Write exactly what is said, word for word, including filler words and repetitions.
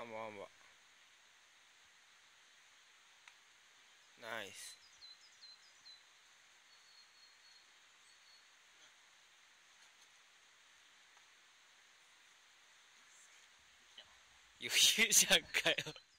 ワンバワンバ。ナイス。余裕じゃんかよ。